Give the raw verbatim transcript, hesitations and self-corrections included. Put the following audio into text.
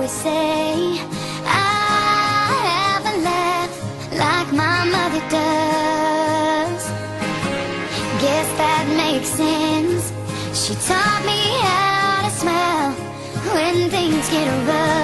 always say I haven't laughed like my mother does. Guess that makes sense. She taught me how to smile when things get rough.